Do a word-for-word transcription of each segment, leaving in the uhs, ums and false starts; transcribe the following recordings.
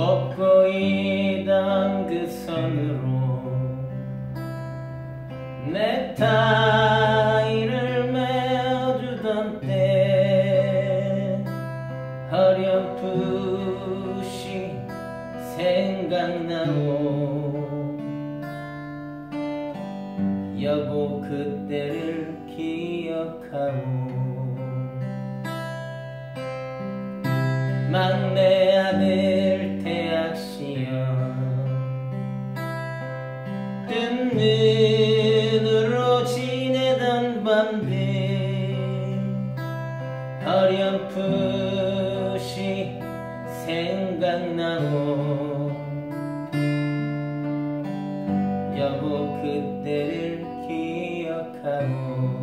걷고 있던 그 손으로 넥타이를 메어주던 때 어렴풋이 생각나오. 여보 그때를 기억하오. 막내 아들 대학 시험 뜬 눈으로 지내던 밤들 어렴풋이 생각나오. 여보 그때를 기억하오.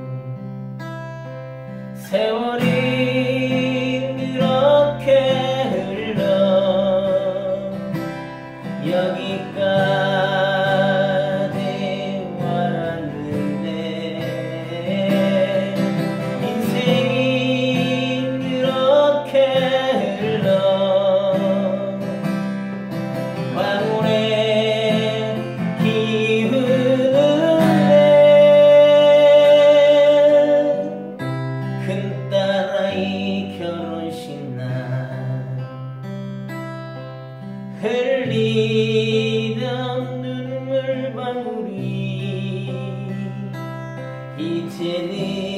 세월이 그렇게 흘러 여기까지 왔는데 인생이 그렇게 흘러 황홀에 기우는데 큰딸아이 결혼식 날 흘리던 눈물방울이 이제는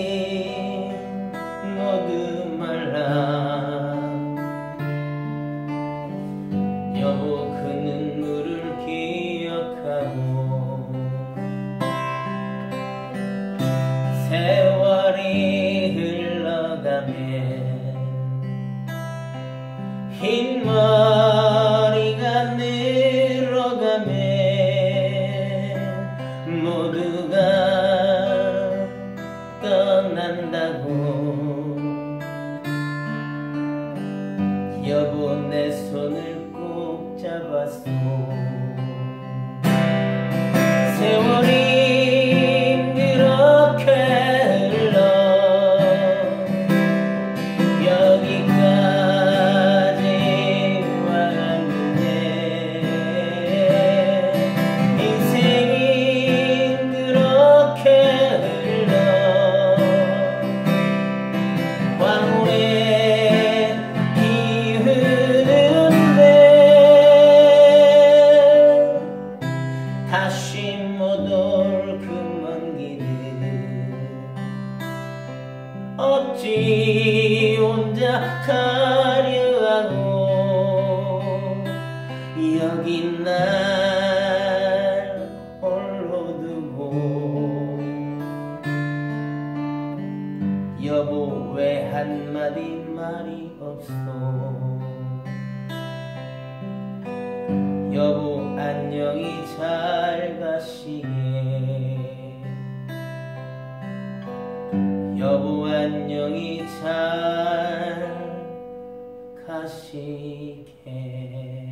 모두 말라. 여보 그 눈물을 기억하고 세월이 흘러가면 흰 머리가 늘어가면 모두가 떠난다고. 여보 내 손을 꼭 잡았소. 세월이 그렇게 흘러 여기까지 왔는데 인생이 그렇게 흘러 황홀에 기우는데 다시 못 올 그 먼 길을 어찌 혼자 가려 하고 여기 날 홀로 두고. 여보 왜 한마디 말이 없어. 여보 안녕히 잘 가시게. 여보 안녕히 잘 가시게.